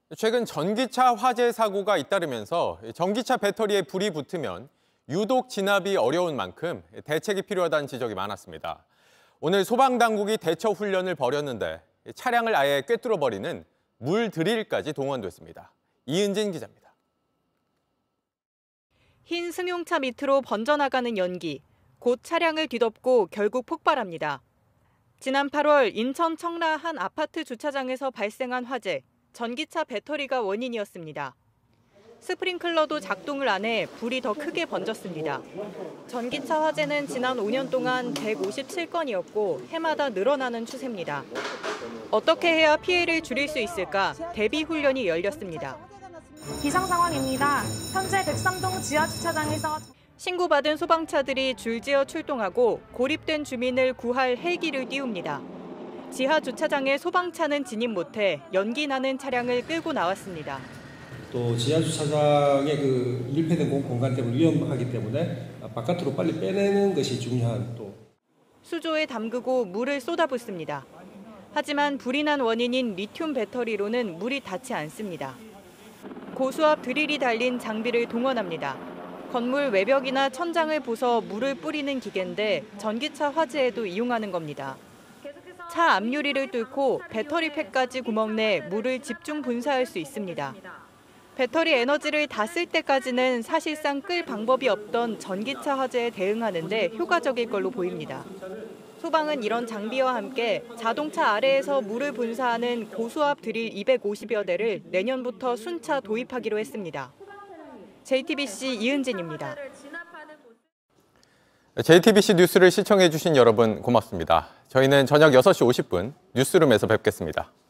최근 전기차 화재 사고가 잇따르면서 전기차 배터리에 불이 붙으면 유독 진압이 어려운 만큼 대책이 필요하다는 지적이 많았습니다. 오늘 소방당국이 대처 훈련을 벌였는데 차량을 아예 꿰뚫어버리는 물 드릴까지 동원됐습니다. 이은진 기자입니다. 흰 승용차 밑으로 번져나가는 연기, 곧 차량을 뒤덮고 결국 폭발합니다. 지난 8월 인천 청라 한 아파트 주차장에서 발생한 화재, 전기차 배터리가 원인이었습니다. 스프링클러도 작동을 안 해 불이 더 크게 번졌습니다. 전기차 화재는 지난 5년 동안 157건이었고 해마다 늘어나는 추세입니다. 어떻게 해야 피해를 줄일 수 있을까 대비 훈련이 열렸습니다. 비상 상황입니다. 현재 103동 지하주차장에서 신고받은 소방차들이 줄지어 출동하고 고립된 주민을 구할 헬기를 띄웁니다. 지하 주차장에 소방차는 진입 못해 연기 나는 차량을 끌고 나왔습니다. 또 지하 주차장의 그 밀폐된 공간 때문에 위험하기 때문에 바깥으로 빨리 빼내는 것이 중요한 또 수조에 담그고 물을 쏟아붓습니다. 하지만 불이 난 원인인 리튬 배터리로는 물이 닿지 않습니다. 고수압 드릴이 달린 장비를 동원합니다. 건물 외벽이나 천장을 부숴 물을 뿌리는 기계인데 전기차 화재에도 이용하는 겁니다. 차 앞유리를 뚫고 배터리 팩까지 구멍 내 물을 집중 분사할 수 있습니다. 배터리 에너지를 다 쓸 때까지는 사실상 끌 방법이 없던 전기차 화재에 대응하는 데 효과적일 걸로 보입니다. 소방은 이런 장비와 함께 자동차 아래에서 물을 분사하는 고수압 드릴 250여 대를 내년부터 순차 도입하기로 했습니다. JTBC 이은진입니다. JTBC 뉴스를 시청해 주신 여러분 고맙습니다. 저희는 저녁 6시 50분 뉴스룸에서 뵙겠습니다.